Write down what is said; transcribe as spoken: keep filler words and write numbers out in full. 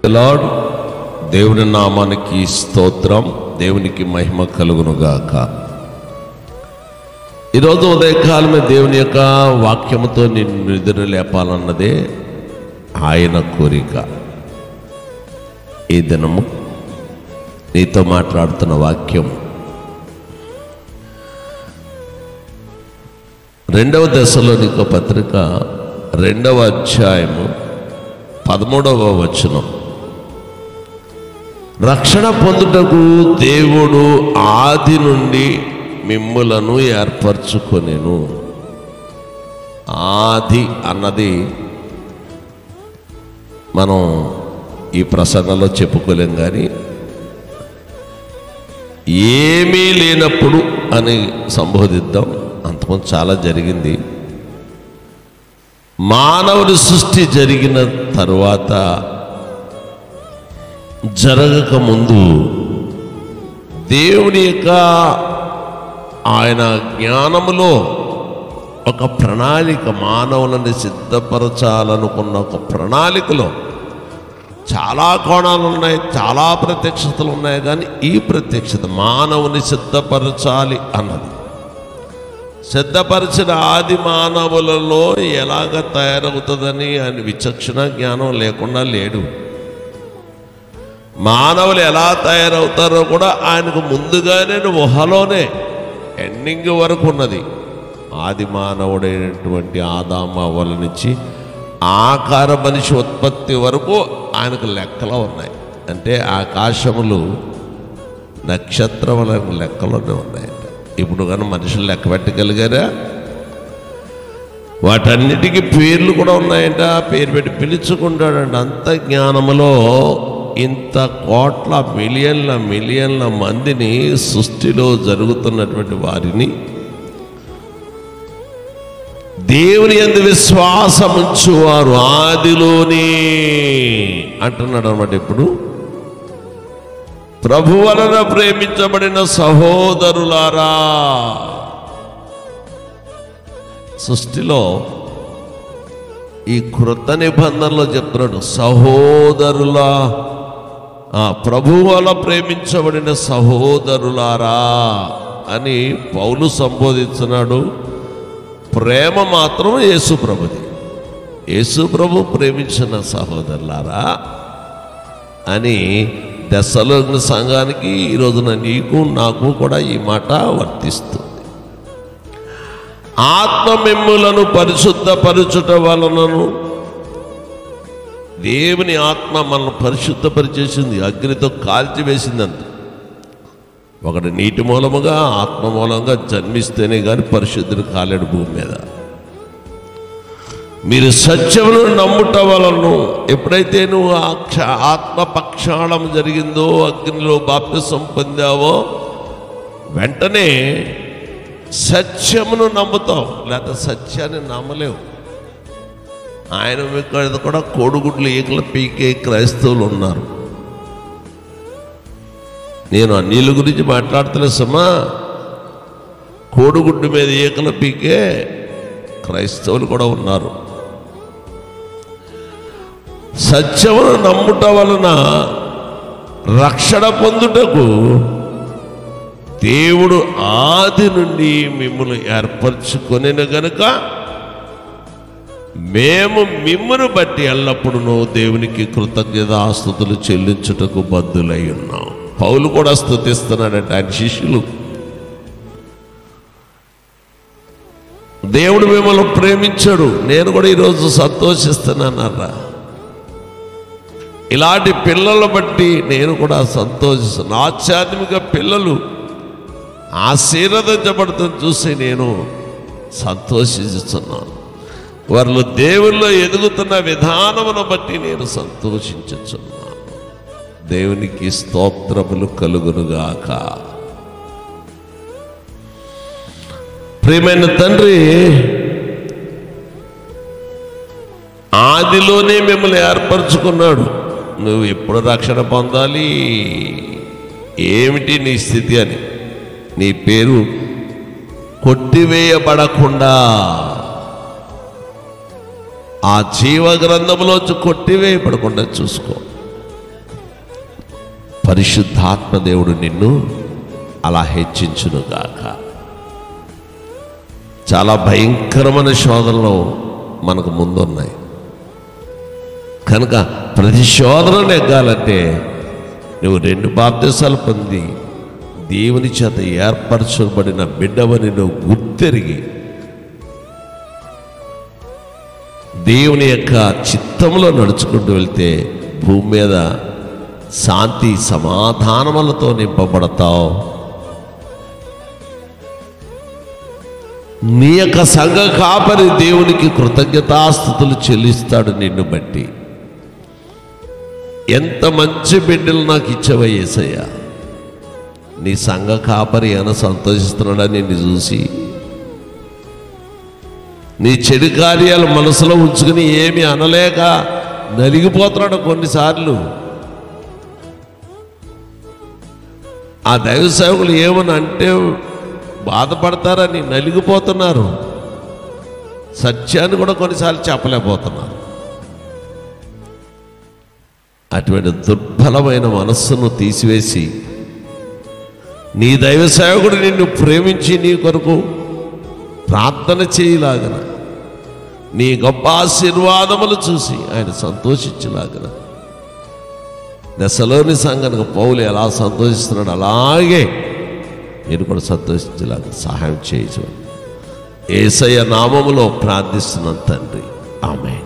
Lord. దేవుని నామానికి స్తోత్రం, దేవునికి మహిమ కలుగునుగాక. ఈరోజు ఉదయకాలమే దేవుని యొక్క వాక్యముతో నిన్ను నిద్ర లేపాలన్నదే ఆయన కోరిక. ఈ దినము నీతో మాట్లాడుతున్న వాక్యం రెండవ దశలోనిక పత్రిక రెండవ అధ్యాయము పదమూడవ వచనం. రక్షణ పొందుటకు దేవుడు ఆది నుండి మిమ్ములను ఏర్పరచుకొనెను. ఆది అన్నది మనం ఈ ప్రసంగంలో చెప్పుకోలేం, కానీ ఏమీ లేనప్పుడు అని సంబోధిద్దాం. అంతకుముందు చాలా జరిగింది. మానవుని సృష్టి జరిగిన తరువాత జరగక ముందు దేవుని యొక్క ఆయన జ్ఞానములో ఒక ప్రణాళిక, మానవులని సిద్ధపరచాలనుకున్న ఒక ప్రణాళికలో చాలా కోణాలు ఉన్నాయి, చాలా ప్రత్యక్షతలు ఉన్నాయి. కానీ ఈ ప్రత్యక్షత మానవుని సిద్ధపరచాలి అన్నది. సిద్ధపరిచిన ఆది మానవులలో ఎలాగ తయారవుతుందని ఆయన విచక్షణ జ్ఞానం లేకుండా లేడు. మానవులు ఎలా తయారవుతారో కూడా ఆయనకు ముందుగానే ఊహలోనే ఎండింగ్ వరకు ఉన్నది. ఆది మానవుడైనటువంటి ఆదాము అవ్వల నుంచి ఆకార మనిషి ఉత్పత్తి వరకు ఆయనకు లెక్కలో ఉన్నాయి. అంటే ఆకాశములు నక్షత్రముల లెక్కలోనే ఉన్నాయంట. ఇప్పుడు కానీ మనుషులు లెక్క పెట్టగలిగారా? వాటన్నిటికీ పేర్లు కూడా ఉన్నాయంట, పేరు పెట్టి పిలుచుకుంటాడంట. అంత జ్ఞానములో ఇంత కోట్ల మిలియన్ల మిలియన్ల మందిని సృష్టిలో జరుగుతున్నటువంటి వారిని దేవుని యందు విశ్వాసముంచువారు ఆదిలోనే అంటున్నాడు అన్నమాట. ఇప్పుడు ప్రభు వలన ప్రేమించబడిన సహోదరులారా, సృష్టిలో ఈ కృత నిబంధనలో చెప్తున్నాడు సహోదరులా, ప్రభు వలన ప్రేమించబడిన సహోదరులారా అని పౌలు సంబోధిస్తున్నాడు. ప్రేమ మాత్రం యేసు ప్రభుది. యేసు ప్రభు ప్రేమించిన సహోదరులారా అని దశలోని సంఘానికి ఈ రోజున నీకు నాకు కూడా ఈ మాట వర్తిస్తుంది. ఆత్మ మిమ్ములను పరిశుద్ధపరచుట వలనను, దేవుని ఆత్మ మనల్ని పరిశుద్ధపరిచేసింది, అగ్నితో కాల్చివేసిందంత. ఒకటి నీటి మూలముగా ఆత్మ మూలంగా జన్మిస్తేనే కానీ పరిశుద్ధుడు కాలేడు భూమి మీద. మీరు సత్యమును నమ్ముట వలను, ఎప్పుడైతే నువ్వు ఆత్మ పక్షాళం జరిగిందో, అగ్నిలో బాప్తిసం పొందావో, వెంటనే సత్యమును నమ్ముతావు. లేకపోతే సత్యాన్ని నమ్మలేవు. ఆయన మీకు కూడా కోడిగుడ్లు ఈకల పీకే క్రైస్తవులు ఉన్నారు. నేను అన్నిల గురించి మాట్లాడుతున్నా సుమా. కోడిగుడ్డు మీద ఈకల పీకే క్రైస్తవులు కూడా ఉన్నారు. సత్యమును నమ్ముట వలన రక్షణ పొందుటకు దేవుడు ఆది నుండి మిమ్మల్ని ఏర్పరచుకొనెను గనుక మేము మిమ్మును బట్టి ఎల్లప్పుడూ దేవునికి కృతజ్ఞతాస్తుతులు చెల్లించుటకు బద్దులై ఉన్నాం. పౌలు కూడా స్తుతిస్తున్నాడట ఆయన శిష్యులు. దేవుడు మిమ్మల్ని ప్రేమించాడు, నేను కూడా ఈరోజు సంతోషిస్తున్నానరా. ఇలాంటి పిల్లలను బట్టి నేను కూడా సంతోషిస్తున్నాను. ఆధ్యాత్మిక పిల్లలు ఆశీర్వదించబడుతుంది చూసి నేను సంతోషిస్తున్నాను. వాళ్ళు దేవుల్లో ఎదుగుతున్న విధానమును బట్టి నేను సంతోషించుచున్నాను. దేవునికి స్తోత్రములు కలుగునుగాక. ప్రియమైన తండ్రి, ఆదిలోనే మిమ్మల్ని ఏర్పరచుకున్నాడు. నువ్వు ఎప్పుడు రక్షణ పొందాలి, ఏమిటి నీ స్థితి అని. నీ పేరు కొట్టివేయబడకుండా ఆ జీవ గ్రంథంలోంచి కొట్టివేయబడకుండా చూసుకో. పరిశుద్ధాత్మ దేవుడు నిన్ను అలా హెచ్చించునుగాక. చాలా భయంకరమైన శోధనలు మనకు ముందున్నాయి కనుక ప్రతి శోధన నెగ్గాలంటే నువ్వు రెండు బాప్తిసాలు పొంది దేవుని చేత ఏర్పరచబడిన బిడ్డవని నువ్వు గుర్తెరిగి దేవుని యొక్క చిత్తంలో నడుచుకుంటూ వెళ్తే భూమి మీద శాంతి సమాధానములతో నింపబడతావు. నీ యొక్క సంఘ కాపరి దేవునికి కృతజ్ఞతాస్తుతులు చెల్లిస్తాడు నిన్ను బట్టి. ఎంత మంచి బిడ్డలు నాకు ఇచ్చావా యేసయ్యా, నీ సంఘ కాపరి అని సంతోషిస్తున్నాడా నిన్ను చూసి? నీ చెడు కార్యాలు మనసులో ఉంచుకుని ఏమి అనలేక నలిగిపోతున్నాడు కొన్నిసార్లు. ఆ దైవ సేవకులు ఏమని అంటే బాధపడతారని నలిగిపోతున్నారు. సత్యాన్ని కూడా కొన్నిసార్లు చెప్పలేకపోతున్నారు. అటువంటి దుర్బలమైన మనస్సును తీసివేసి నీ దైవ సేవకుడు నిన్ను ప్రేమించి నీ కొరకు ప్రార్థన చేయలాగన, నీ గొప్ప ఆశీర్వాదములు చూసి ఆయన సంతోషించలాగన, దశలోని సంఘానికి పౌలు ఎలా సంతోషిస్తున్నాడు అలాగే నేను కూడా సంతోషించలాగా సహాయం చేయచ్చు. యేసయ్య నామములో ప్రార్థిస్తున్నాను తండ్రి, ఆమేన్.